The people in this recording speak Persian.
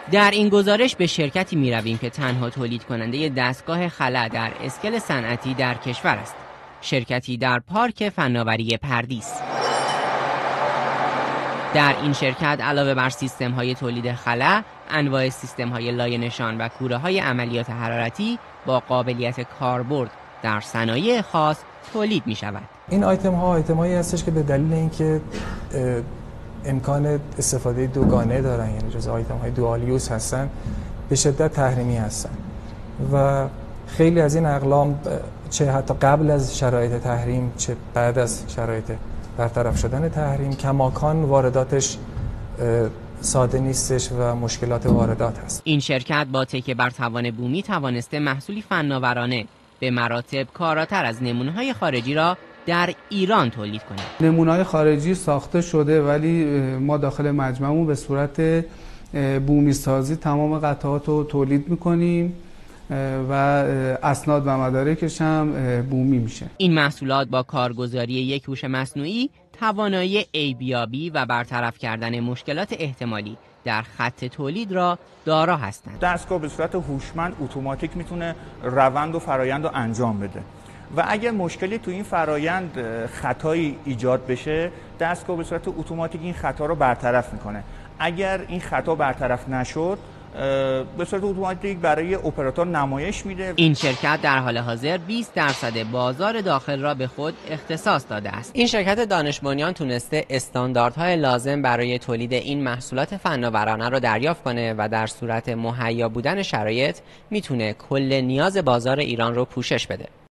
در این گزارش به شرکتی می رویم که تنها تولید کننده دستگاه خلا در اسکل صنعتی در کشور است. شرکتی در پارک فناوری پردیس. در این شرکت علاوه بر سیستم‌های تولید خلا، انواع سیستم‌های لایه نشان و کوره‌های عملیات حرارتی با قابلیت کاربرد در صنایع خاص تولید می‌شود. این آیتم‌هایی هستش که به دلیل اینکه امکان استفاده دوگانه دارن، یعنی جزء آیتم‌های دوال یوز هستن، به شدت تحریمی هستن و خیلی از این اقلام چه حتی قبل از شرایط تحریم چه بعد از شرایط برطرف شدن تحریم کماکان وارداتش ساده نیستش و مشکلات واردات هست. این شرکت با تکیه بر توان بومی توانسته محصولی فناورانه به مراتب کاراتر از نمونه‌های خارجی را در ایران تولید کنه. نمونه‌های خارجی ساخته شده ولی ما داخل مجمعمون به صورت بومی سازی تمام قطعات رو تولید می‌کنیم و اسناد و مدارکش هم بومی میشه. این محصولات با کارگزاری یک هوش مصنوعی توانایی عیبیابی و برطرف کردن مشکلات احتمالی در خط تولید را دارا هستند. دستگاه به صورت هوشمند اتوماتیک میتونه روند و فرایند رو انجام بده و اگر مشکلی تو این فرایند خطایی ایجاد بشه، دستگاه به صورت اتوماتیک این خطا رو برطرف میکنه. اگر این خطا برطرف نشد، به صورت اتوماتیک برای اپراتور نمایش میده. این شرکت در حال حاضر 20% بازار داخل را به خود اختصاص داده است. این شرکت دانش بنیان تونسته استانداردهای لازم برای تولید این محصولات فناورانه را دریافت کنه و در صورت مهیا بودن شرایط میتونه کل نیاز بازار ایران رو پوشش بده.